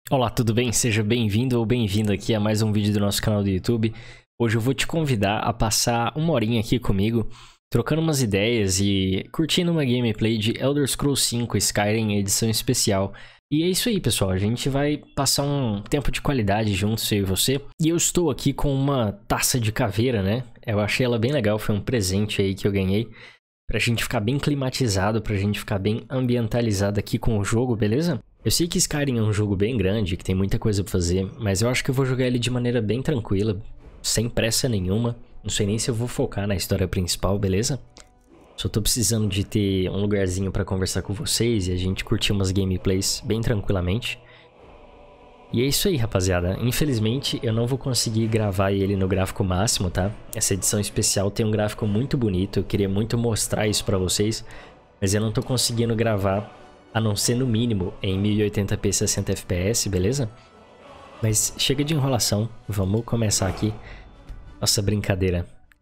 Olá, tudo bem? Seja bem-vindo ou bem-vinda aqui a mais um vídeo do nosso canal do YouTube. Hoje eu vou te convidar a passar uma horinha aqui comigo, trocando umas ideias e curtindo uma gameplay de Elder Scrolls V Skyrim edição especial. E é isso aí, pessoal, a gente vai passar um tempo de qualidade juntos, eu e você. E eu estou aqui com uma taça de caveira, né? Eu achei ela bem legal, foi um presente aí que eu ganhei. Pra gente ficar bem climatizado, pra gente ficar bem ambientalizado aqui com o jogo, beleza? Eu sei que Skyrim é um jogo bem grande, que tem muita coisa pra fazer, mas eu acho que eu vou jogar ele de maneira bem tranquila, sem pressa nenhuma. Não sei nem se eu vou focar na história principal, beleza? Só tô precisando de ter um lugarzinho pra conversar com vocês e a gente curtir umas gameplays bem tranquilamente. E é isso aí, rapaziada. Infelizmente, eu não vou conseguir gravar ele no gráfico máximo, tá? Essa edição especial tem um gráfico muito bonito, eu queria muito mostrar isso pra vocês, mas eu não tô conseguindo gravar, a não ser no mínimo em 1080p 60 fps, beleza? Mas chega de enrolação, vamos começar aqui nossa brincadeira.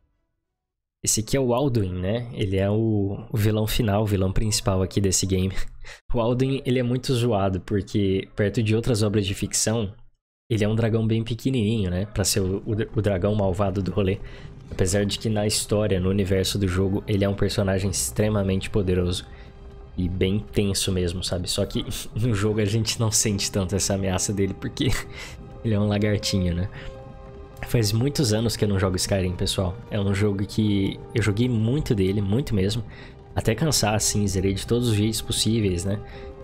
Esse aqui é o Alduin, né? Ele é o vilão final, o vilão principal aqui desse game. O Alduin, ele é muito zoado, porque perto de outras obras de ficção, ele é um dragão bem pequenininho, né? Pra ser o dragão malvado do rolê. Apesar de que na história, no universo do jogo, ele é um personagem extremamente poderoso. E bem tenso mesmo, sabe? Só que no jogo a gente não sente tanto essa ameaça dele, porque ele é um lagartinho, né? Faz muitos anos que eu não jogo Skyrim, pessoal. É um jogo que eu joguei muito dele, muito mesmo. Até cansar, assim, zerei de todos os jeitos possíveis, né?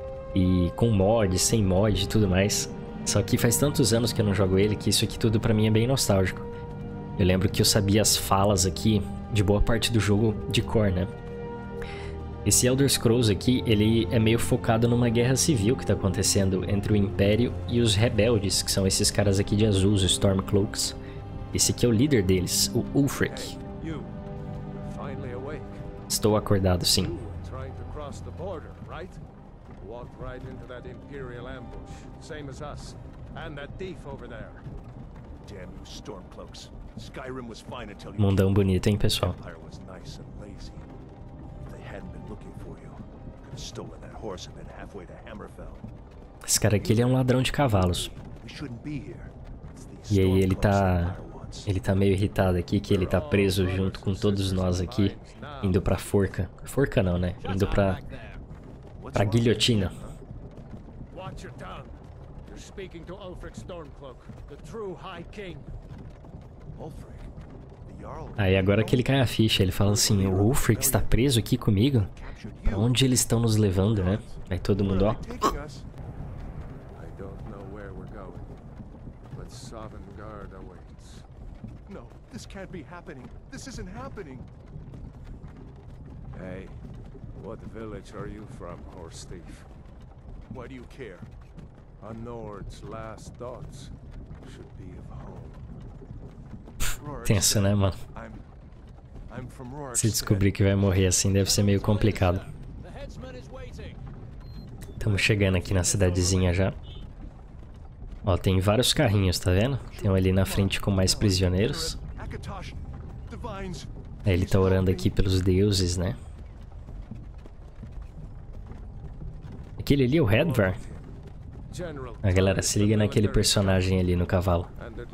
E com mod, sem mod e tudo mais. Só que faz tantos anos que eu não jogo ele que isso aqui tudo pra mim é bem nostálgico. Eu lembro que eu sabia as falas aqui de boa parte do jogo de cor, né? Esse Elder Scrolls aqui, ele é meio focado numa guerra civil que tá acontecendo entre o Império e os Rebeldes, que são esses caras aqui de azul, os Stormcloaks. Esse aqui é o líder deles, o Ulfric. Estou acordado, sim. Mundão bonito, hein, pessoal? Esse cara aqui, ele é um ladrão de cavalos. E aí ele tá meio irritado aqui, que ele tá preso junto com todos nós aqui, indo pra forca. Forca não, né? Indo pra guilhotina. Aí agora que ele cai a ficha, ele fala assim, o Ulfric está preso aqui comigo? Pra onde eles estão nos levando, né? Aí todo mundo, ó. This can't be happening. This isn't happening. Hey, what village are you from, horse thief? Why do you care? A Nord's last thoughts should be of home. Tenso, né, mano? I'm from Rourke. Se descobrir que vai morrer assim, deve ser meio complicado. Estamos chegando aqui na cidadezinha já. Ó, tem vários carrinhos, tá vendo? Tem um ali na frente com mais prisioneiros. Aí ele tá orando aqui pelos deuses, né? Aquele ali é o Hedvar. A galera, se liga naquele personagem ali no cavalo.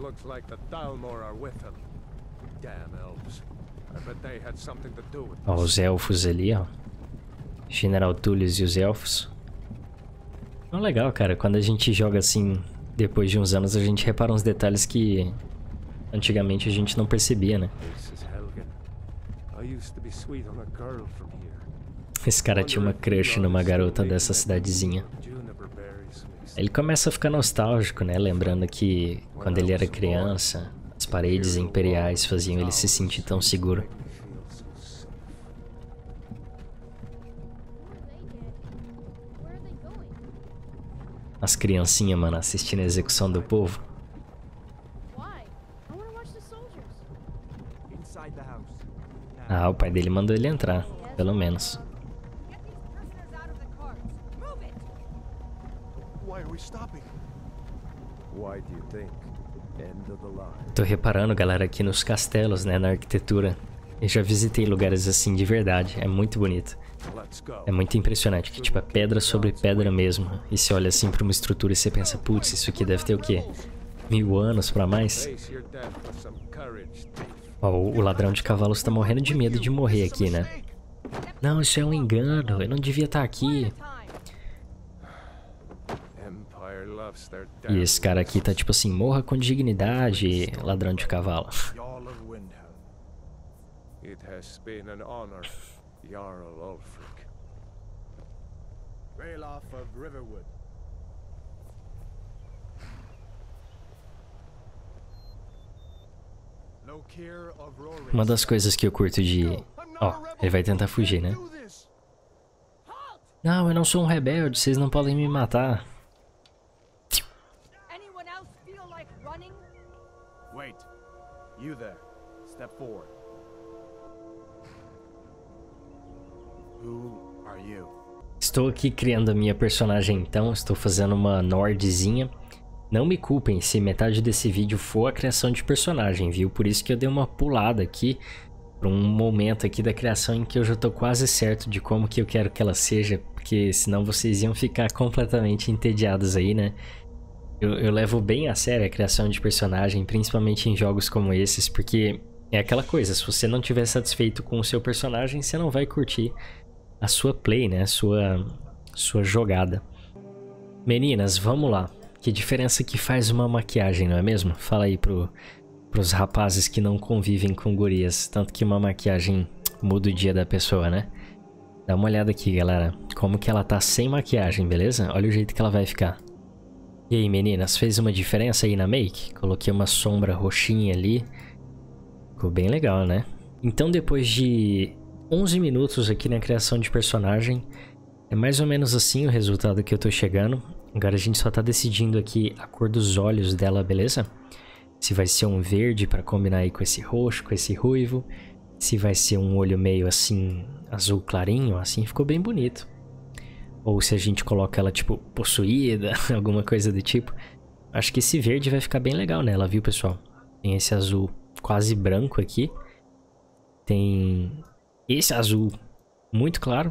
Ó, os elfos ali, ó. General Tullius e os elfos. É legal, cara, quando a gente joga assim, depois de uns anos, a gente repara uns detalhes que antigamente a gente não percebia, né? Esse cara tinha uma crush numa garota dessa cidadezinha. Ele começa a ficar nostálgico, né? Lembrando que quando ele era criança, as paredes imperiais faziam ele se sentir tão seguro. As criancinhas, mano, assistindo a execução do povo. Ah, o pai dele mandou ele entrar, pelo menos. Tô reparando, galera, aqui nos castelos, né, na arquitetura. Eu já visitei lugares assim de verdade, é muito bonito. Let's go. É muito impressionante, que tipo, é pedra sobre pedra mesmo. E você olha assim pra uma estrutura e você pensa, putz, isso aqui deve ter o quê? 1000 anos pra mais? Face your death with some courage, thief. Ó, o ladrão de cavalos tá morrendo de medo de morrer aqui, né? Não, isso é um engano, eu não devia estar aqui. Empire loves their E damn esse cara aqui tá tipo assim, morra com dignidade, ladrão de cavalo. Jarl of Windhelm. It has been an honor, Jarl Ulfric. Ralof of Riverwood. Lokir of Rorikstead. Uma das coisas que eu curto de... Ó, ele vai tentar fugir, né? Não, eu não sou um rebelde, vocês não podem me matar. Anyone else feel like running? Wait. You there. Step forward. Who are you? Estou aqui criando a minha personagem então, estou fazendo uma Nordzinha. Não me culpem se metade desse vídeo for a criação de personagem, viu? Por isso que eu dei uma pulada aqui, para um momento aqui da criação em que eu já tô quase certo de como que eu quero que ela seja, porque senão vocês iam ficar completamente entediados aí, né? Eu levo bem a sério a criação de personagem, principalmente em jogos como esses, porque é aquela coisa, se você não estiver satisfeito com o seu personagem, você não vai curtir a sua play, né? A sua jogada. Meninas, vamos lá. Que diferença que faz uma maquiagem, não é mesmo? Fala aí pros rapazes que não convivem com gurias. Tanto que uma maquiagem muda o dia da pessoa, né? Dá uma olhada aqui, galera. Como que ela tá sem maquiagem, beleza? Olha o jeito que ela vai ficar. E aí, meninas, fez uma diferença aí na make? Coloquei uma sombra roxinha ali. Ficou bem legal, né? Então, depois de 11 minutos aqui na criação de personagem, é mais ou menos assim o resultado que eu tô chegando. Agora a gente só tá decidindo aqui a cor dos olhos dela, beleza? Se vai ser um verde pra combinar aí com esse roxo, com esse ruivo. Se vai ser um olho meio assim, azul clarinho, assim ficou bem bonito. Ou se a gente coloca ela tipo possuída, alguma coisa do tipo. Acho que esse verde vai ficar bem legal nela, viu, pessoal? Tem esse azul quase branco aqui. Tem esse azul muito claro.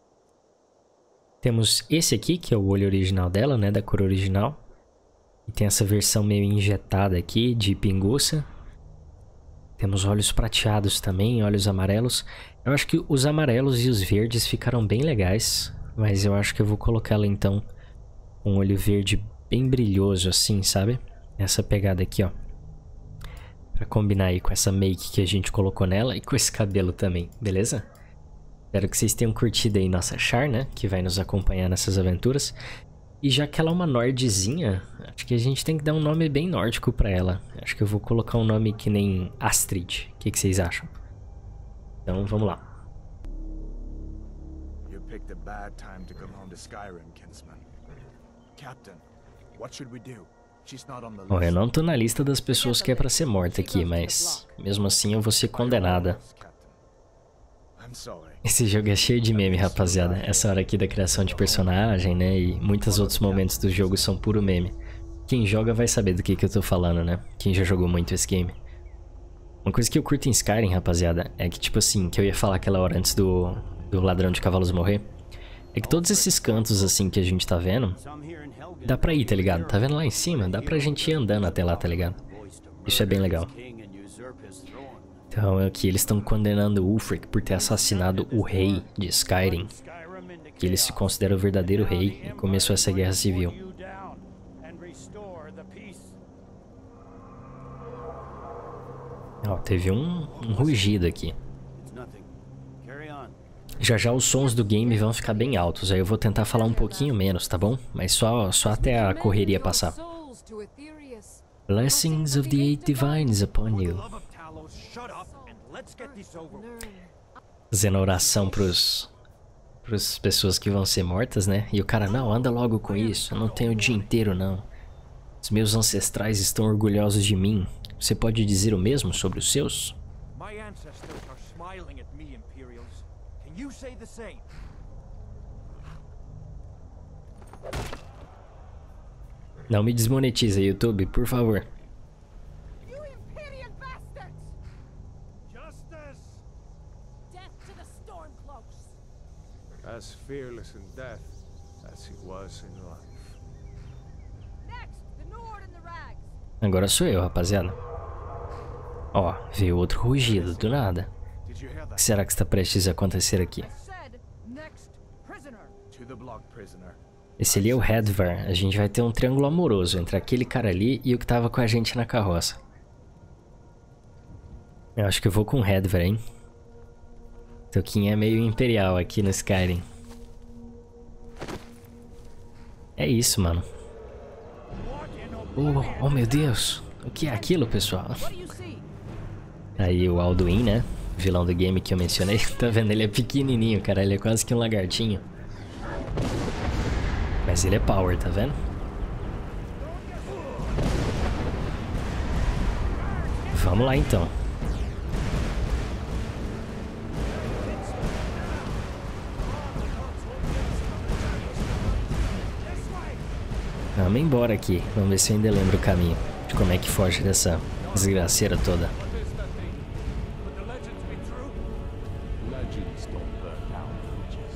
Temos esse aqui, que é o olho original dela, né, da cor original. E tem essa versão meio injetada aqui, de pinguça. Temos olhos prateados também, olhos amarelos. Eu acho que os amarelos e os verdes ficaram bem legais. Mas eu acho que eu vou colocar ela, então, um olho verde bem brilhoso, assim, sabe? Essa pegada aqui, ó. Pra combinar aí com essa make que a gente colocou nela e com esse cabelo também, beleza? Espero que vocês tenham curtido aí nossa Char, né? Que vai nos acompanhar nessas aventuras. E já que ela é uma Nordzinha, acho que a gente tem que dar um nome bem nórdico pra ela. Acho que eu vou colocar um nome que nem Astrid. O que vocês acham? Então, vamos lá. You picked a bad time to come home to Skyrim, kinsman. Captain, what should we do? She's not on the Bom, eu list. não tô na lista das pessoas que é pra ser morta aqui, mas mesmo assim eu vou ser condenada. I'm sorry. Esse jogo é cheio de meme, rapaziada. Essa hora aqui da criação de personagem, né? E muitos outros momentos do jogo são puro meme. Quem joga vai saber do que eu tô falando, né? Quem já jogou muito esse game. Uma coisa que eu curto em Skyrim, rapaziada, é que tipo assim, que eu ia falar aquela hora antes do ladrão de cavalos morrer, é que todos esses cantos assim que a gente tá vendo, dá pra ir, tá ligado? Tá vendo lá em cima? Dá pra gente ir andando até lá, tá ligado? Isso é bem legal. Então aqui eles estão condenando Ulfric por ter assassinado o rei de Skyrim, que ele se considera o verdadeiro rei e começou essa guerra civil. Ó, teve um rugido aqui. Já já os sons do game vão ficar bem altos, aí eu vou tentar falar um pouquinho menos, tá bom? Mas só até a correria passar. Blessings of the Eight Divines upon you. Fazendo oração pros pessoas que vão ser mortas, né? E o cara, não, anda logo com isso, eu não tenho o dia inteiro, não. Os meus ancestrais estão orgulhosos de mim. Você pode dizer o mesmo sobre os seus? My ancestors are smiling at me, Imperials. Can you say the same? Não me desmonetiza, YouTube, por favor. You Imperial bastards! Justice! fearless in death as he was in life. Next, the Nord and the Rags. Agora sou eu, rapaziada. Ó, veio outro rugido, do nada. Did you hear O that? que será que está prestes a acontecer aqui? I said, next prisoner. To the block, prisoner. Esse ali é o Hedvar. A gente vai ter um triângulo amoroso entre aquele cara ali e o que tava com a gente na carroça. Eu acho que eu vou com o Hedvar, hein? Toquinho é meio imperial aqui no Skyrim. É isso, mano. Oh, meu Deus. O que é aquilo, pessoal? What do you see? Aí o Alduin, né? Vilão do game que eu mencionei. Tá vendo? Ele é pequenininho, cara. Ele é quase que um lagartinho. Mas ele é power, tá vendo? Vamos lá, então. Vamos embora aqui. Vamos ver se eu ainda lembro o caminho. De como é que foge dessa desgraceira toda. What is that thing? Would the legends be true? Legends don't burn down villages.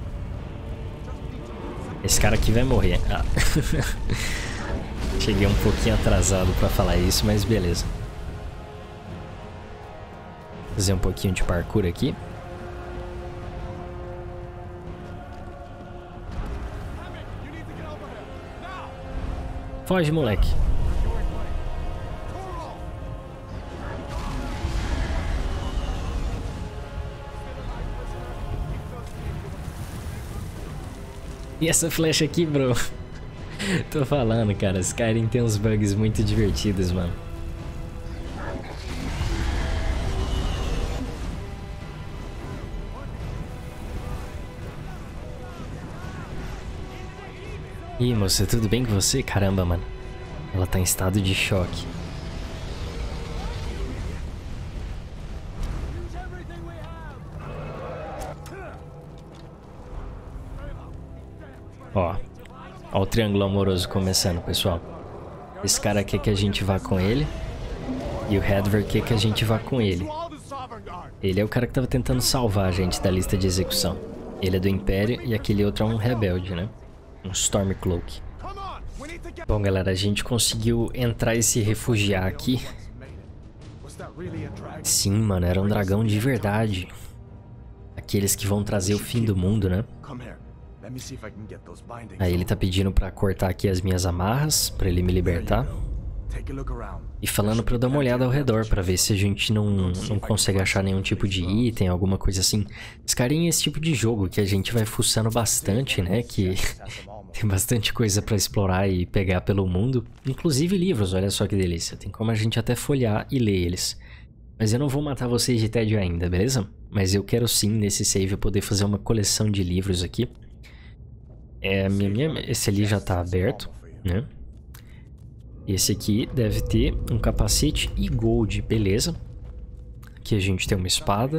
Esse cara aqui vai morrer. Ah. Cheguei um pouquinho atrasado pra falar isso, mas beleza. Fazer um pouquinho de parkour aqui. Foge, moleque. E essa flecha aqui, bro? Tô falando, cara. Skyrim tem uns bugs muito divertidos, mano. Ih, moça, tudo bem com você? Caramba, mano. Ela tá em estado de choque. Ó. Ó o triângulo amoroso começando, pessoal. Esse cara quer que a gente vá com ele. E o Hedvar quer que a gente vá com ele. Ele é o cara que tava tentando salvar a gente da lista de execução. Ele é do Império e aquele outro é um rebelde, né? Um Stormcloak. Bom, galera, a gente conseguiu entrar e se refugiar aqui. Was that really a dragon? Sim, mano, era um dragão de verdade. Aqueles que vão trazer o fim do mundo, né? Come here. Let me see if I can get those bindings. Aí ele tá pedindo pra cortar aqui as minhas amarras, pra ele me libertar. Take a look around. E falando pra eu dar uma olhada ao redor, pra ver se a gente não consegue achar nenhum tipo de item, alguma coisa assim. Skyrim é esse tipo de jogo que a gente vai fuçando bastante, né? Que tem bastante coisa pra explorar e pegar pelo mundo. Inclusive livros, olha só que delícia. Tem como a gente até folhear e ler eles. Mas eu não vou matar vocês de tédio ainda, beleza? Mas eu quero sim, nesse save, poder fazer uma coleção de livros aqui. Esse ali já tá aberto, né? Esse aqui deve ter um capacete e gold, beleza. Aqui a gente tem uma espada.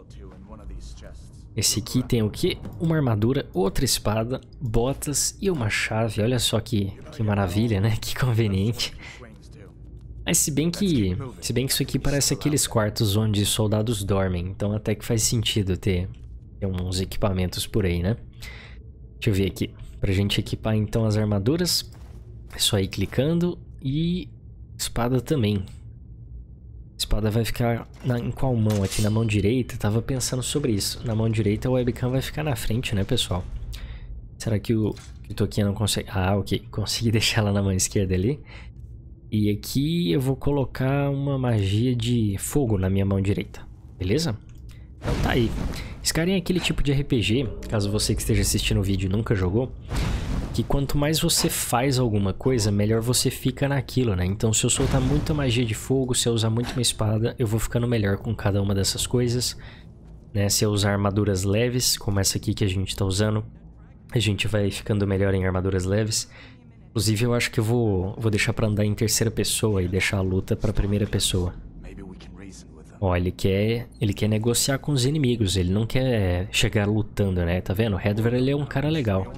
Esse aqui tem o quê? Uma armadura, outra espada, botas e uma chave. Olha só que maravilha, né? Que conveniente. Mas se bem que isso aqui parece aqueles quartos onde soldados dormem. Então até que faz sentido ter uns equipamentos por aí, né? Deixa eu ver aqui. Pra gente equipar então as armaduras, é só ir clicando. E espada também. Espada vai ficar em qual mão? Aqui na mão direita? Tava pensando sobre isso. Na mão direita o webcam vai ficar na frente, né, pessoal? Será que o Toquinha não consegue... Ah, ok. Consegui deixar ela na mão esquerda ali. E aqui eu vou colocar uma magia de fogo na minha mão direita. Beleza? Então tá aí. Skyrim é aquele tipo de RPG, caso você que esteja assistindo o vídeo e nunca jogou, que quanto mais você faz alguma coisa, melhor você fica naquilo, né? Então se eu soltar muita magia de fogo, se eu usar muito uma espada, eu vou ficando melhor com cada uma dessas coisas, né? Se eu usar armaduras leves, como essa aqui que a gente tá usando, a gente vai ficando melhor em armaduras leves. Inclusive eu acho que eu vou deixar pra andar em terceira pessoa e deixar a luta pra primeira pessoa. Ó, ele quer negociar com os inimigos, ele não quer chegar lutando, né? Tá vendo? O Hedvar, ele é um cara legal.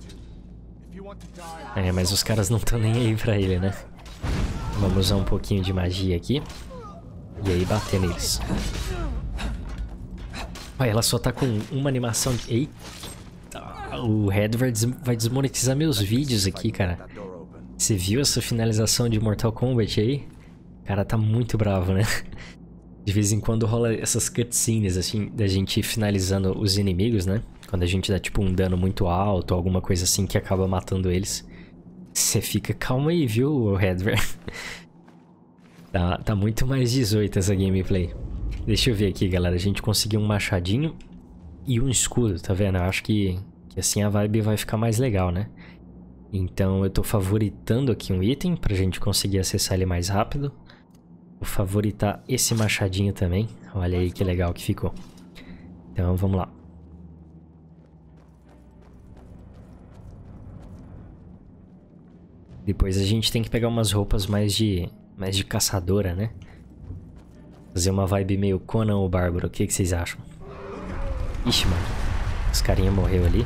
Mas os caras não estão nem aí pra ele, né? Vamos usar um pouquinho de magia aqui. E aí bater neles. Olha, ela só tá com uma animação de... Eita, O Red vai desmonetizar meus vídeos aqui, cara. That door open. Você viu essa finalização de Mortal Kombat aí? O cara tá muito bravo, né? De vez em quando rola essas cutscenes, assim, da gente finalizando os inimigos, né? Quando a gente dá, tipo, um dano muito alto, alguma coisa assim que acaba matando eles. Você fica, calma aí, viu, Redver? Tá muito mais 18 essa gameplay. Deixa eu ver aqui, galera. A gente conseguiu um machadinho e um escudo, tá vendo? Eu acho que assim a vibe vai ficar mais legal, né? Então eu tô favoritando aqui um item pra gente conseguir acessar ele mais rápido. Vou favoritar esse machadinho também. Olha aí que legal que ficou. Então vamos lá. Depois a gente tem que pegar umas roupas mais de caçadora, né? Fazer uma vibe meio Conan o Bárbaro. O que vocês acham? Ixi, mano. Os carinha morreu ali.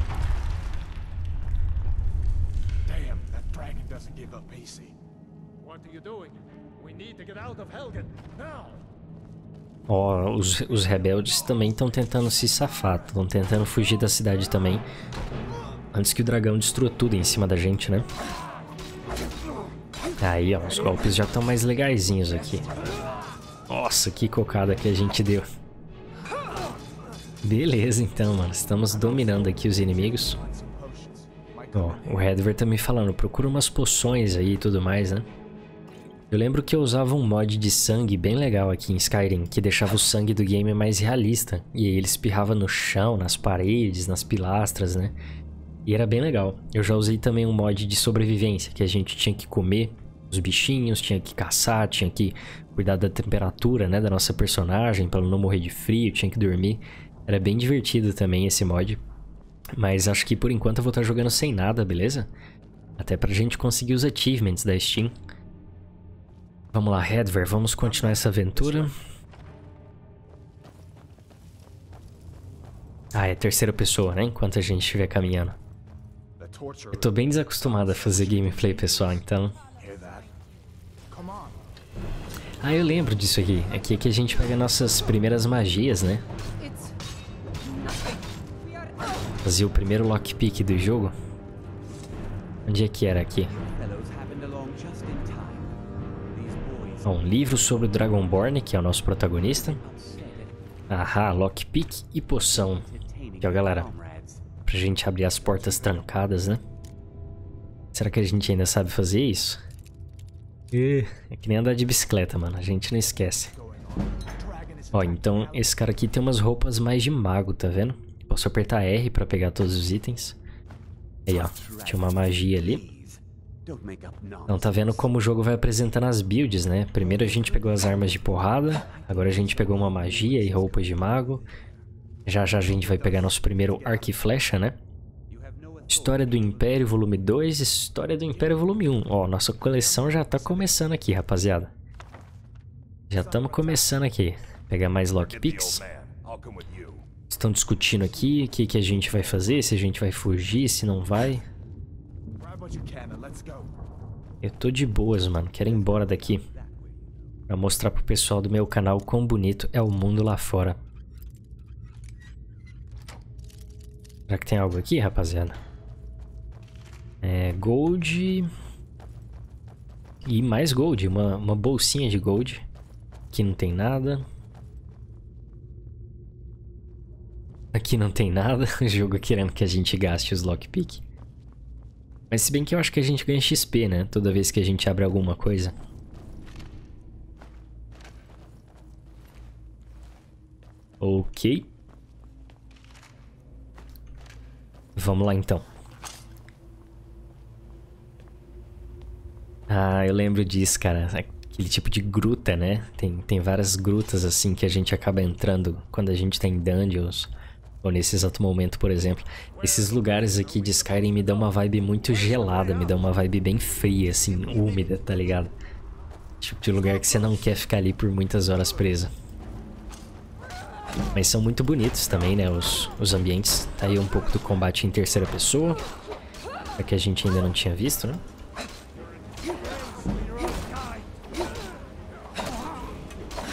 Damn, that dragon doesn't give up easy. What are you doing? We need to get out of Helgen now. Ó, os rebeldes também estão tentando se safar. Estão tentando fugir da cidade também. Antes que o dragão destrua tudo em cima da gente, né? Aí, ó, os golpes já estão mais legaisinhos aqui. Nossa, que cocada que a gente deu. Beleza, então, mano. Estamos dominando aqui os inimigos. Ó, o Redver tá me falando, procura umas poções aí e tudo mais, né? Eu lembro que eu usava um mod de sangue bem legal aqui em Skyrim, que deixava o sangue do game mais realista. E aí ele espirrava no chão, nas paredes, nas pilastras, né? E era bem legal. Eu já usei também um mod de sobrevivência, que a gente tinha que comer os bichinhos, tinha que caçar, tinha que cuidar da temperatura, né, da nossa personagem, pra ela não morrer de frio, tinha que dormir. Era bem divertido também esse mod. Mas acho que por enquanto eu vou estar jogando sem nada, beleza? Até pra gente conseguir os achievements da Steam. Vamos lá, Redver, vamos continuar essa aventura. Ah, é terceira pessoa, né? Enquanto a gente estiver caminhando. Eu tô bem desacostumado a fazer gameplay, pessoal, então... Hear that? Come on. Ah, eu lembro disso aqui. Aqui é que a gente pega nossas primeiras magias, né? It's nothing. We are out. Fazer o primeiro lockpick do jogo. Onde é que era aqui? Fellows happened along just in time. These boys Ó, um livro sobre o Dragonborn, que é o nosso protagonista. Ahá, lockpick e poção. Aqui, ó, galera. Pra gente abrir as portas trancadas, né? Será que a gente ainda sabe fazer isso? É que nem andar de bicicleta, mano. A gente não esquece. Ó, então esse cara aqui tem umas roupas mais de mago, tá vendo? Posso apertar R pra pegar todos os itens. Aí, ó. Tinha uma magia ali. Então tá vendo como o jogo vai apresentando as builds, né? Primeiro a gente pegou as armas de porrada. Agora a gente pegou uma magia e roupas de mago. Já já a gente vai pegar nosso primeiro arco e flecha, né? História do Império, volume 2. História do Império, volume 1. Ó, nossa coleção já tá começando aqui, rapaziada. Já estamos começando aqui. Pegar mais lockpicks. Estão discutindo aqui o que a gente vai fazer. Se a gente vai fugir, se não vai. Grab what you can and let's go. Eu tô de boas, mano. Quero ir embora daqui. Pra mostrar pro pessoal do meu canal quão bonito é o mundo lá fora. Será que tem algo aqui, rapaziada? É, gold. E mais gold. Uma bolsinha de gold. Aqui não tem nada. Aqui não tem nada. O jogo querendo que a gente gaste os lockpick. Mas se bem que eu acho que a gente ganha XP, né? Toda vez que a gente abre alguma coisa. Ok. Vamos lá então. Ah, eu lembro disso, cara. Aquele tipo de gruta, né? Tem várias grutas assim que a gente acaba entrando quando a gente tá em dungeons. Ou nesse exato momento, por exemplo. Esses lugares aqui de Skyrim me dão uma vibe muito gelada. Me dão uma vibe bem fria, assim, úmida, tá ligado? Tipo de lugar que você não quer ficar ali por muitas horas preso. Mas são muito bonitos também, né? Os ambientes. Tá aí um pouco do combate em terceira pessoa. É que a gente ainda não tinha visto, né?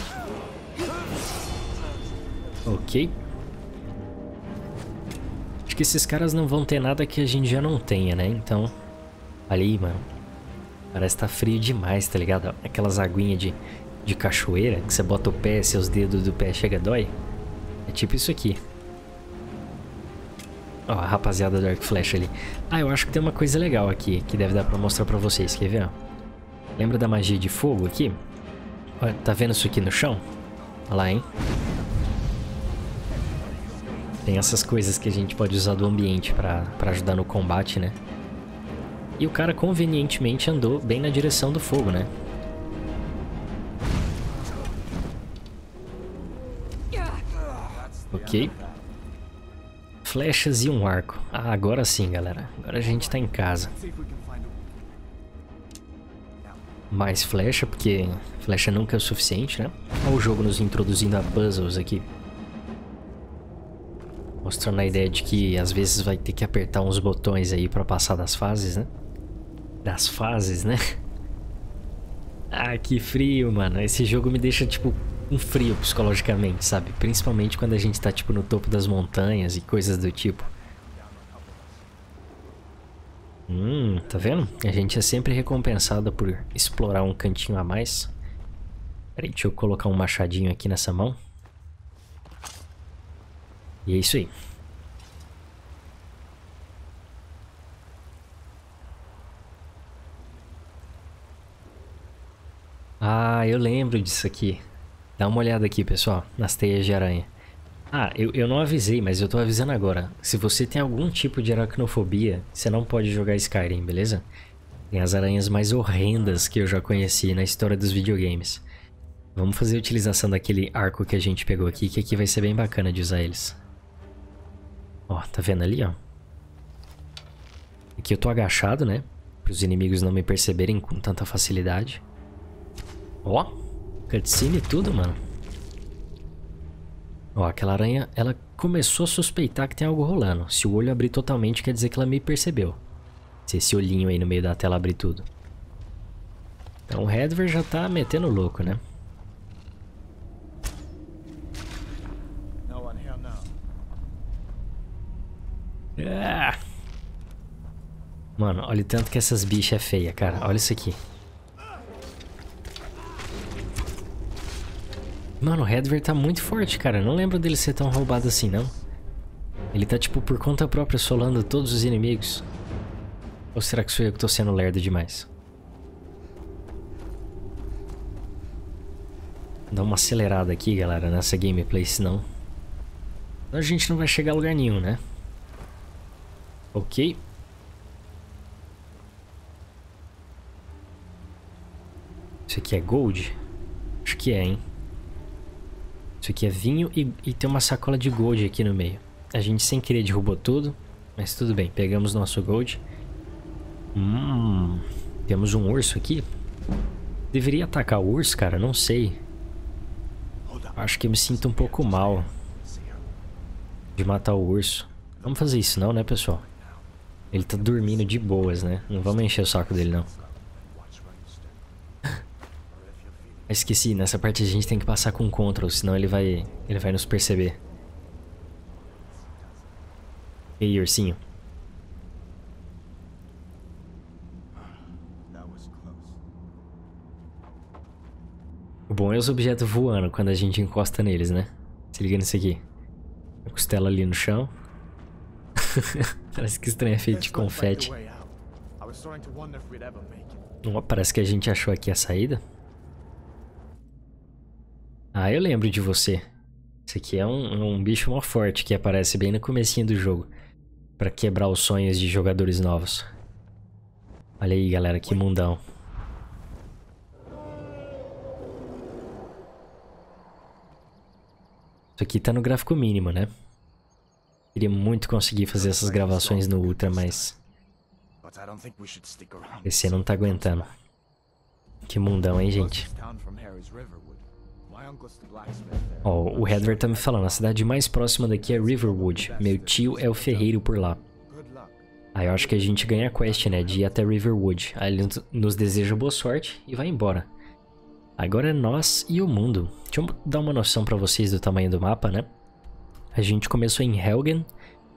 Ok. Acho que esses caras não vão ter nada que a gente já não tenha, né? Então... Olha aí, mano. Parece que tá frio demais, tá ligado? Aquelas aguinhas de cachoeira, que você bota o pé, seus dedos do pé chega a dói. É tipo isso aqui. Ó, a rapaziada do arco e flecha ali. Ah, eu acho que tem uma coisa legal aqui, que deve dar pra mostrar pra vocês, quer ver? Ó? Lembra da magia de fogo aqui? Olha, tá vendo isso aqui no chão? Olha lá, hein? Tem essas coisas que a gente pode usar do ambiente pra ajudar no combate, né? E o cara convenientemente andou bem na direção do fogo, né? Ok. Flechas e um arco. Ah, agora sim, galera. Agora a gente tá em casa. Mais flecha, porque flecha nunca é o suficiente, né? Olha o jogo nos introduzindo a puzzles aqui. Mostrando a ideia de que às vezes vai ter que apertar uns botões aí pra passar das fases, né? Das fases, né? Ah, que frio, mano. Esse jogo me deixa, tipo, um frio psicologicamente, sabe? Principalmente quando a gente tá, tipo, no topo das montanhas e coisas do tipo. Tá vendo? A gente é sempre recompensado por explorar um cantinho a mais. Peraí, deixa eu colocar um machadinho aqui nessa mão. E é isso aí. Ah, eu lembro disso aqui. Dá uma olhada aqui, pessoal, nas teias de aranha. Ah, eu não avisei, mas eu tô avisando agora. Se você tem algum tipo de aracnofobia, você não pode jogar Skyrim, beleza? Tem as aranhas mais horrendas que eu já conheci na história dos videogames. Vamos fazer a utilização daquele arco que a gente pegou aqui, que aqui vai ser bem bacana de usar eles. Ó, tá vendo ali, ó? Aqui eu tô agachado, né? Para os inimigos não me perceberem com tanta facilidade. Ó, cutscene e tudo, mano. Ó, aquela aranha, ela começou a suspeitar que tem algo rolando. Se o olho abrir totalmente, quer dizer que ela me percebeu. Se esse olhinho aí no meio da tela abrir tudo. Então o Redver já tá metendo louco, né? Ah! Mano, olha o tanto que essas bichas é feia, cara. Olha isso aqui. Mano, o Redver tá muito forte, cara. Eu não lembro dele ser tão roubado assim, não. Ele tá, tipo, por conta própria solando todos os inimigos. Ou será que sou eu que tô sendo lerdo demais? Dá uma acelerada aqui, galera, nessa gameplay, senão a gente não vai chegar a lugar nenhum, né? Ok. Isso aqui é gold? Acho que é, hein? Isso aqui é vinho e tem uma sacola de gold aqui no meio. A gente sem querer derrubou tudo, mas tudo bem. Pegamos nosso gold. Temos um urso aqui. Deveria atacar o urso, cara? Não sei. Acho que eu me sinto um pouco mal de matar o urso. Vamos fazer isso não, né, pessoal? Ele tá dormindo de boas, né? Não vamos encher o saco dele, não. Esqueci, nessa parte a gente tem que passar com Ctrl, senão ele vai nos perceber. E aí, ursinho? O bom é os objetos voando quando a gente encosta neles, né? Se liga nisso aqui. A costela ali no chão. Parece que esse trem é feito de confete. Parece que a gente achou aqui a saída. Ah, eu lembro de você. Esse aqui é um bicho mó forte que aparece bem no comecinho do jogo. Pra quebrar os sonhos de jogadores novos. Olha aí, galera, que mundão. Isso aqui tá no gráfico mínimo, né? Queria muito conseguir fazer essas gravações no Ultra, mas o PC não tá aguentando. Que mundão, hein, gente? Ó, o Redver tá me falando, a cidade mais próxima daqui é Riverwood. Meu tio é o ferreiro por lá. Aí eu acho que a gente ganha a quest, né, de ir até Riverwood. Aí ele nos deseja boa sorte e vai embora. Agora é nós e o mundo. Deixa eu dar uma noção pra vocês do tamanho do mapa, né? A gente começou em Helgen,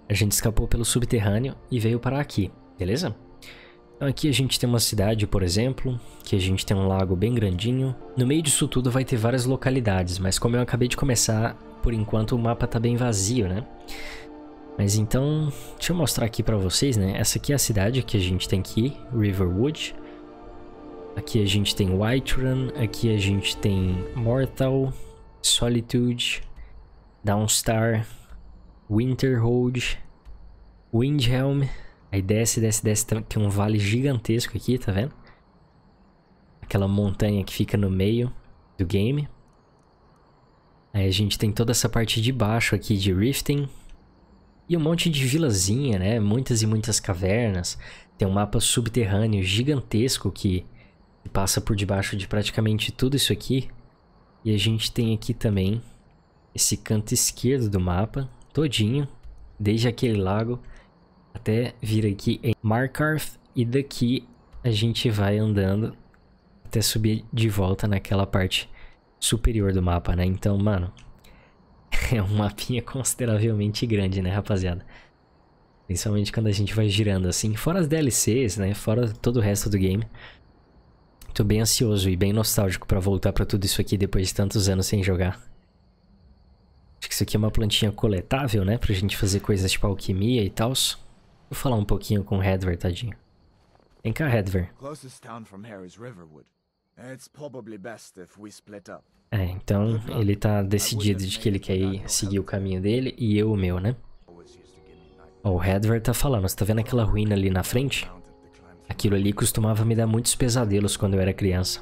A gente escapou pelo subterrâneo e veio parar aqui, beleza? Então aqui a gente tem uma cidade, por exemplo, que a gente tem um lago bem grandinho. No meio disso tudo vai ter várias localidades, mas como eu acabei de começar, por enquanto o mapa tá bem vazio, né? Mas então, deixa eu mostrar aqui pra vocês, né? Essa aqui é a cidade que a gente tem aqui, Riverwood. Aqui a gente tem Whiterun, aqui a gente tem Mortal, Solitude, Dawnstar, Winterhold, Windhelm. Aí desce, tem um vale gigantesco aqui, tá vendo? Aquela montanha que fica no meio do game. Aí a gente tem toda essa parte de baixo aqui de Riften. E um monte de vilazinha, né? Muitas e muitas cavernas. Tem um mapa subterrâneo gigantesco que passa por debaixo de praticamente tudo isso aqui. E a gente tem aqui também esse canto esquerdo do mapa, todinho, desde aquele lago até vir aqui em Markarth. E daqui a gente vai andando até subir de volta naquela parte superior do mapa, né? Então, mano, é um mapinha consideravelmente grande, né, rapaziada? Principalmente quando a gente vai girando assim. Fora as DLCs, né? Fora todo o resto do game. Tô bem ansioso e bem nostálgico pra voltar pra tudo isso aqui depois de tantos anos sem jogar. Acho que isso aqui é uma plantinha coletável, né? Pra gente fazer coisas tipo alquimia e tal. Vou falar um pouquinho com o Hedver, tadinho. Vem cá, Hedver. Closest town from here is Riverwood. It's probably best if we split up. Então ele tá decidido de que ele quer ir seguir o caminho dele e eu o meu, né? Ó, o Hedver tá falando, você tá vendo aquela ruína ali na frente? Aquilo ali costumava me dar muitos pesadelos quando eu era criança.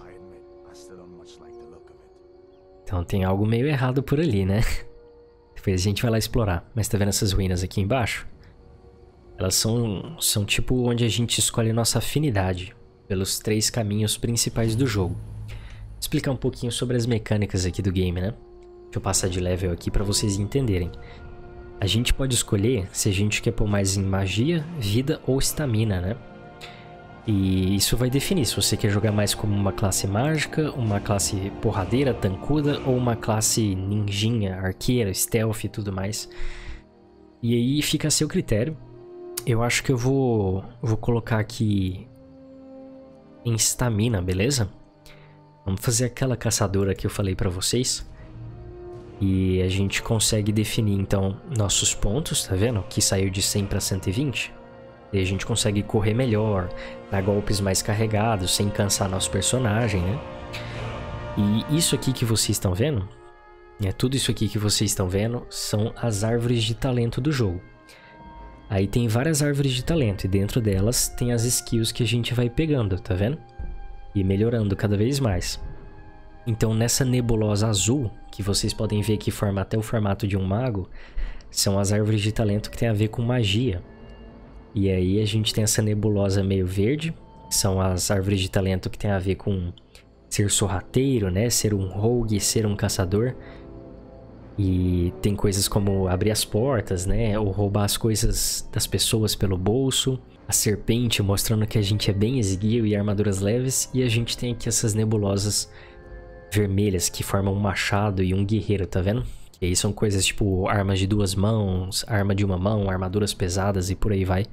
Então tem algo meio errado por ali, né? Depois a gente vai lá explorar. Mas tá vendo essas ruínas aqui embaixo? Elas são tipo onde a gente escolhe nossa afinidade pelos 3 caminhos principais do jogo. Vou explicar um pouquinho sobre as mecânicas aqui do game, né? Deixa eu passar de level aqui pra vocês entenderem. A gente pode escolher se a gente quer pôr mais em magia, vida ou estamina, né? E isso vai definir se você quer jogar mais como uma classe mágica, uma classe porradeira, tancuda ou uma classe ninjinha, arqueira, stealth e tudo mais. E aí fica a seu critério. Eu acho que eu vou colocar aqui em estamina, beleza? Vamos fazer aquela caçadora que eu falei pra vocês. E a gente consegue definir então nossos pontos, tá vendo? Que saiu de 100 pra 120. E a gente consegue correr melhor, dar golpes mais carregados, sem cansar nosso personagem, né? E isso aqui que vocês estão vendo, tudo isso aqui que vocês estão vendo, são as árvores de talento do jogo. Aí tem várias árvores de talento, e dentro delas tem as skills que a gente vai pegando, tá vendo? E melhorando cada vez mais. Então nessa nebulosa azul, que vocês podem ver que forma até o formato de um mago, são as árvores de talento que tem a ver com magia. E aí a gente tem essa nebulosa meio verde, são as árvores de talento que tem a ver com ser sorrateiro, né? Ser um rogue, ser um caçador. E tem coisas como abrir as portas, né? Ou roubar as coisas das pessoas pelo bolso. A serpente mostrando que a gente é bem esguio e armaduras leves. E a gente tem aqui essas nebulosas vermelhas que formam um machado e um guerreiro, tá vendo? E aí são coisas tipo armas de 2 mãos, arma de 1 mão, armaduras pesadas e por aí vai.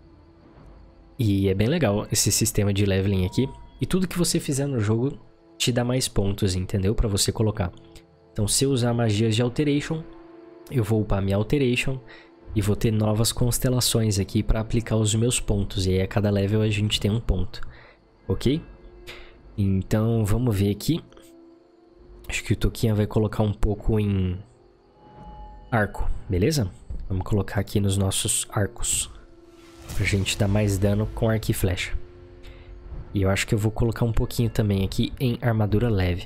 E é bem legal esse sistema de leveling aqui. E tudo que você fizer no jogo te dá mais pontos, entendeu? Pra você colocar. Então se eu usar magias de Alteration, eu vou upar minha Alteration e vou ter novas constelações aqui pra aplicar os meus pontos. E aí a cada level a gente tem um ponto, ok? Então vamos ver aqui. Acho que o Toquinha vai colocar um pouco em arco, beleza? Vamos colocar aqui nos nossos arcos, pra gente dar mais dano com arco e flecha. E eu acho que eu vou colocar um pouquinho também aqui em armadura leve.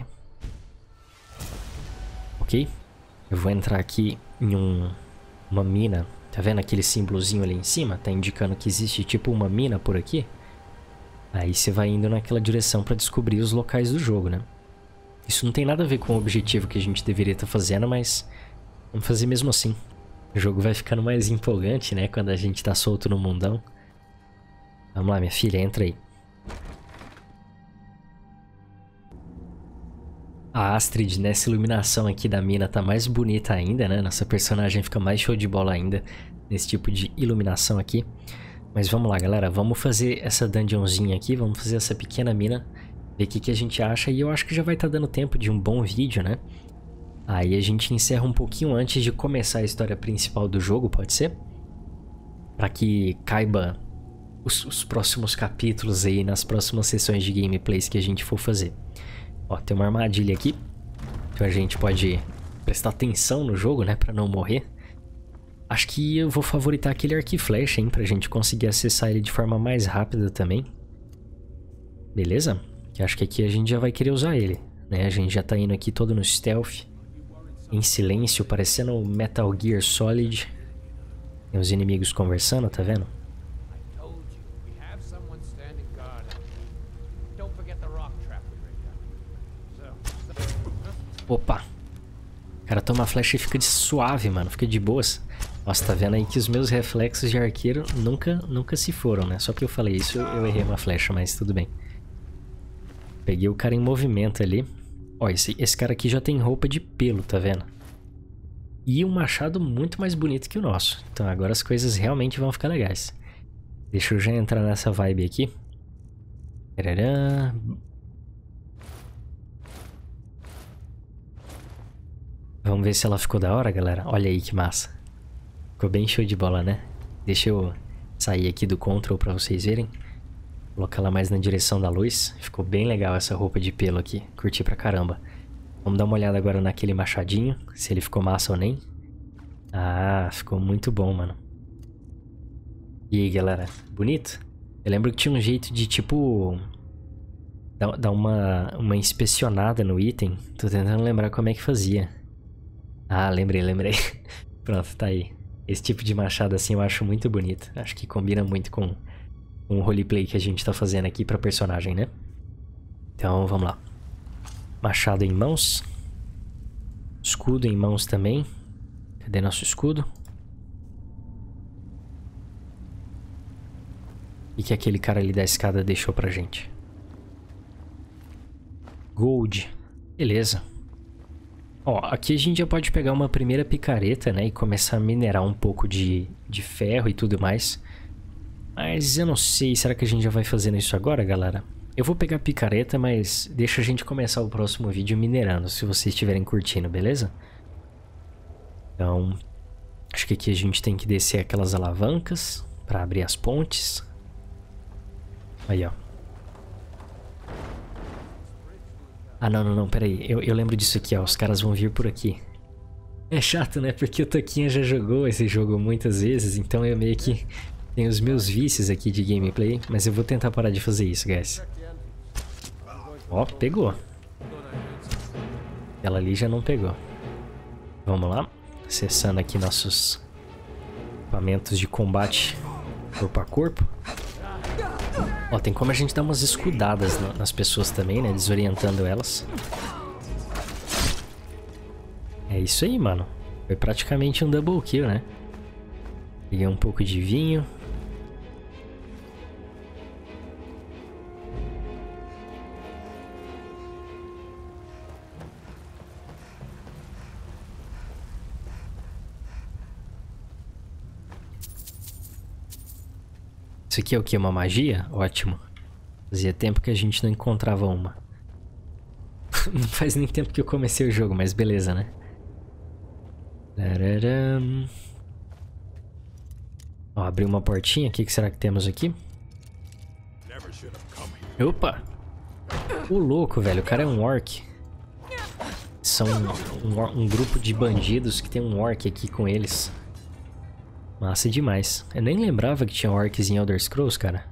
Ok? Eu vou entrar aqui em uma mina. Tá vendo aquele símbolozinho ali em cima? Tá indicando que existe tipo uma mina por aqui. Aí você vai indo naquela direção pra descobrir os locais do jogo, né? Isso não tem nada a ver com o objetivo que a gente deveria estar fazendo, mas vamos fazer mesmo assim. O jogo vai ficando mais empolgante, né? Quando a gente tá solto no mundão. Vamos lá, minha filha, entra aí. A Astrid, nessa iluminação aqui da mina, tá mais bonita ainda, né? Nossa personagem fica mais show de bola ainda nesse tipo de iluminação aqui. Mas vamos lá, galera. Vamos fazer essa dungeonzinha aqui. Vamos fazer essa pequena mina. Ver o que a gente acha. E eu acho que já vai estar dando tempo de um bom vídeo, né? Aí a gente encerra um pouquinho antes de começar a história principal do jogo, pode ser? Pra que caiba os próximos capítulos aí nas próximas sessões de gameplays que a gente for fazer. Ó, tem uma armadilha aqui. Então a gente pode prestar atenção no jogo, né? Pra não morrer. Acho que eu vou favoritar aquele arco e flecha, hein? Pra gente conseguir acessar ele de forma mais rápida também. Beleza? Que acho que aqui a gente já vai querer usar ele, né? A gente já tá indo aqui todo no stealth. Em silêncio, parecendo Metal Gear Solid. Tem os inimigos conversando, tá vendo? Opa! O cara toma a flecha e fica de suave, mano. Fica de boas. Nossa, tá vendo aí que os meus reflexos de arqueiro nunca se foram, né? Só porque eu falei isso, eu errei uma flecha, mas tudo bem. Peguei o cara em movimento ali. Ó, esse cara aqui já tem roupa de pelo, tá vendo? E um machado muito mais bonito que o nosso. Então agora as coisas realmente vão ficar legais. Deixa eu já entrar nessa vibe aqui. Tarará. Vamos ver se ela ficou da hora, galera. Olha aí que massa. Ficou bem show de bola, né? Deixa eu sair aqui do control pra vocês verem. Colocar ela mais na direção da luz. Ficou bem legal essa roupa de pelo aqui. Curti pra caramba. Vamos dar uma olhada agora naquele machadinho. Se ele ficou massa ou nem. Ah, ficou muito bom, mano. E aí, galera? Bonito? Eu lembro que tinha um jeito de, tipo... dar uma inspecionada no item. Tô tentando lembrar como é que fazia. Ah, lembrei. Pronto, tá aí. Esse tipo de machado assim eu acho muito bonito. Acho que combina muito com o roleplay que a gente tá fazendo aqui pra personagem, né? Então, vamos lá. Machado em mãos. Escudo em mãos também. Cadê nosso escudo? E que aquele cara ali da escada deixou pra gente. Gold. Beleza. Ó, aqui a gente já pode pegar uma primeira picareta, né? E começar a minerar um pouco de ferro e tudo mais. Mas eu não sei, será que a gente já vai fazendo isso agora, galera? Eu vou pegar a picareta, mas deixa a gente começar o próximo vídeo minerando, se vocês estiverem curtindo, beleza? Então, acho que aqui a gente tem que descer aquelas alavancas para abrir as pontes. Aí, ó. Ah, não, peraí. Eu lembro disso aqui, ó. Os caras vão vir por aqui. É chato, né? Porque o Toquinha já jogou esse jogo muitas vezes, então eu meio que tenho os meus vícios aqui de gameplay, mas eu vou tentar parar de fazer isso, guys. Ó, pegou. Ela ali já não pegou. Vamos lá. Acessando aqui nossos equipamentos de combate corpo a corpo. Ó, tem como a gente dar umas escudadas nas pessoas também, né? Desorientando elas. É isso aí, mano. Foi praticamente um double kill, né? Peguei um pouco de vinho. Isso aqui é o que? Uma magia? Ótimo. Fazia tempo que a gente não encontrava uma. Não faz nem tempo que eu comecei o jogo, mas beleza, né? Ó, abriu uma portinha. O que será que temos aqui? Opa! O louco, velho. O cara é um orc. São um grupo de bandidos que tem um orc aqui com eles. Massa demais. Eu nem lembrava que tinha orcs em Elder Scrolls, cara.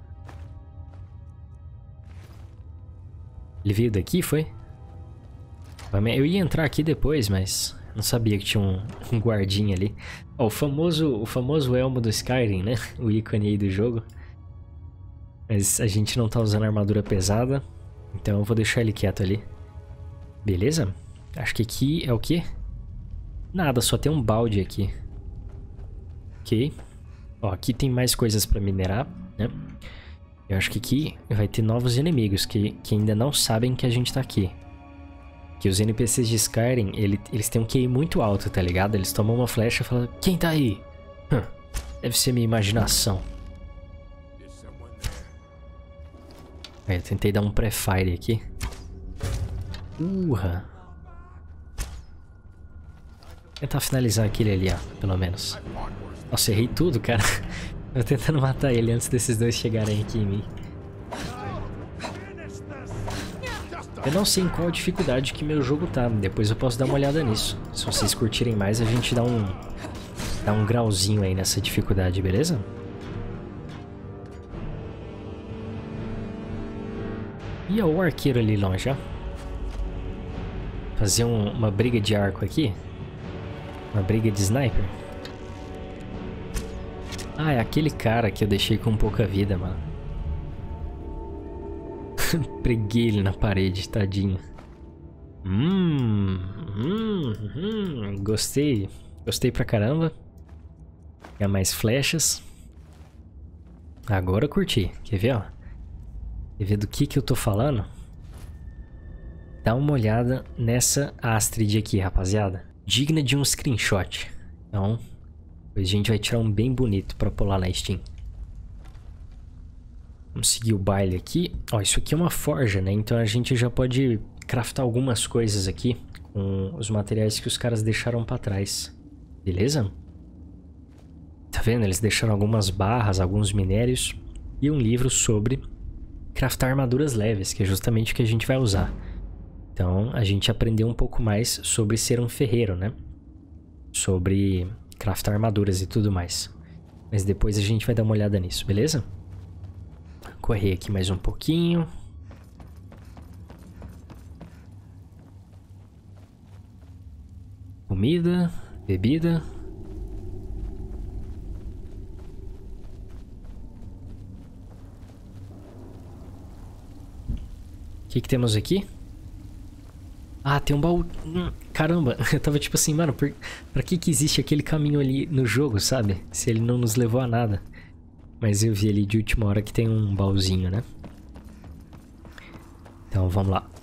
Ele veio daqui, foi? Eu ia entrar aqui depois, mas não sabia que tinha um guardinha ali. Ó, o famoso elmo do Skyrim, né? O ícone aí do jogo. Mas a gente não tá usando armadura pesada, então eu vou deixar ele quieto ali. Beleza? Acho que aqui é o quê? Nada, só tem um balde aqui. Ok. Ó, aqui tem mais coisas pra minerar, né? Eu acho que aqui vai ter novos inimigos que ainda não sabem que a gente tá aqui. Que os NPCs de Skyrim, eles têm um QI muito alto, tá ligado? Eles tomam uma flecha e falam, quem tá aí? Deve ser minha imaginação. Aí, eu tentei dar um pré-fire aqui. Tentar finalizar aquele ali, ó, pelo menos. Nossa, errei tudo, cara. Eu tentando matar ele antes desses dois chegarem aqui em mim. Eu não sei em qual dificuldade que meu jogo tá. Depois eu posso dar uma olhada nisso. Se vocês curtirem mais, a gente dá um grauzinho aí nessa dificuldade, beleza? E ó, o arqueiro ali longe, ó. Fazer uma briga de arco aqui. Uma briga de sniper. Ah, é aquele cara que eu deixei com pouca vida, mano. Preguei ele na parede, tadinho. Gostei. Gostei pra caramba. Pegar mais flechas. Agora eu curti. Quer ver, ó? Quer ver do que eu tô falando? Dá uma olhada nessa Astrid aqui, rapaziada. Digna de um screenshot. Então, depois a gente vai tirar um bem bonito pra pular na Steam. Vamos seguir o baile aqui. Ó, isso aqui é uma forja, né? Então a gente já pode craftar algumas coisas aqui com os materiais que os caras deixaram pra trás. Beleza? Tá vendo? Eles deixaram algumas barras, alguns minérios e um livro sobre craftar armaduras leves, que é justamente o que a gente vai usar. Então a gente aprendeu um pouco mais sobre ser um ferreiro, né? Sobre craftar armaduras e tudo mais. Mas depois a gente vai dar uma olhada nisso, beleza? Correr aqui mais um pouquinho. Comida, bebida. O que temos aqui? Ah, tem um baú. Caramba, eu tava tipo assim, mano, pra que existe aquele caminho ali no jogo, sabe? Se ele não nos levou a nada. Mas eu vi ali de última hora que tem um baúzinho, né? Então vamos lá.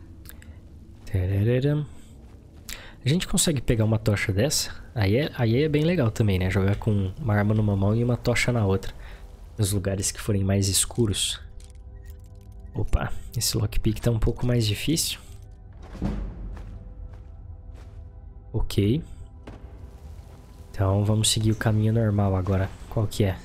A gente consegue pegar uma tocha dessa? Aí é bem legal também, né? Jogar com uma arma numa mão e uma tocha na outra. Nos lugares que forem mais escuros. Opa, esse lockpick tá um pouco mais difícil. Ok. Então vamos seguir o caminho normal agora. Qual que é?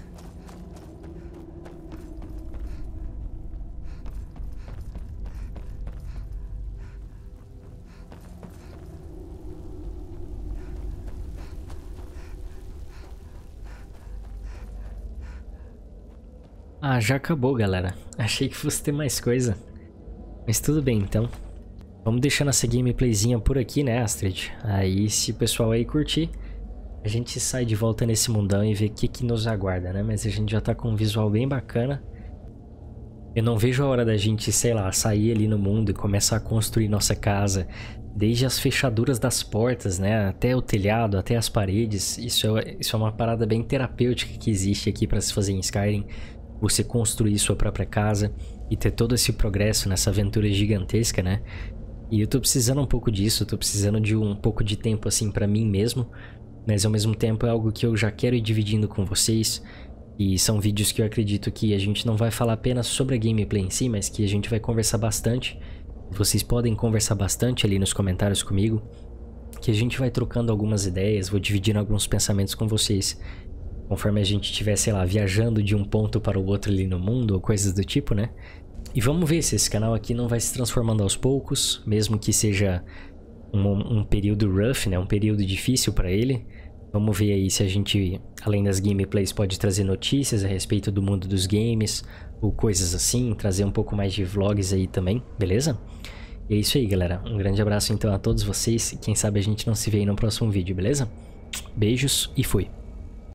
Ah, já acabou, galera. Achei que fosse ter mais coisa. Mas tudo bem, então. Vamos deixando essa gameplayzinha por aqui, né, Astrid? Aí, se o pessoal aí curtir, a gente sai de volta nesse mundão e vê o que nos aguarda, né? Mas a gente já tá com um visual bem bacana. Eu não vejo a hora da gente, sei lá, sair ali no mundo e começar a construir nossa casa. Desde as fechaduras das portas, né? Até o telhado, até as paredes. Isso é uma parada bem terapêutica que existe aqui pra se fazer em Skyrim. Você construir sua própria casa e ter todo esse progresso nessa aventura gigantesca, né? E eu tô precisando um pouco disso, eu tô precisando de um pouco de tempo assim pra mim mesmo. Mas ao mesmo tempo é algo que eu já quero ir dividindo com vocês. E são vídeos que eu acredito que a gente não vai falar apenas sobre a gameplay em si, mas que a gente vai conversar bastante. Vocês podem conversar bastante ali nos comentários comigo. Que a gente vai trocando algumas ideias, vou dividindo alguns pensamentos com vocês. Conforme a gente estiver, sei lá, viajando de um ponto para o outro ali no mundo, ou coisas do tipo, né? E vamos ver se esse canal aqui não vai se transformando aos poucos, mesmo que seja um período rough, né? Um período difícil para ele. Vamos ver aí se a gente, além das gameplays, pode trazer notícias a respeito do mundo dos games, ou coisas assim, trazer um pouco mais de vlogs aí também, beleza? E é isso aí, galera. Um grande abraço então a todos vocês, e quem sabe a gente não se vê aí no próximo vídeo, beleza? Beijos e fui!